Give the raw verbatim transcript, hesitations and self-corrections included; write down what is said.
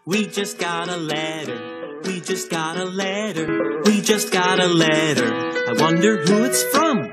We just got a letter. We just got a letter. We just got a letter. I wonder who it's from.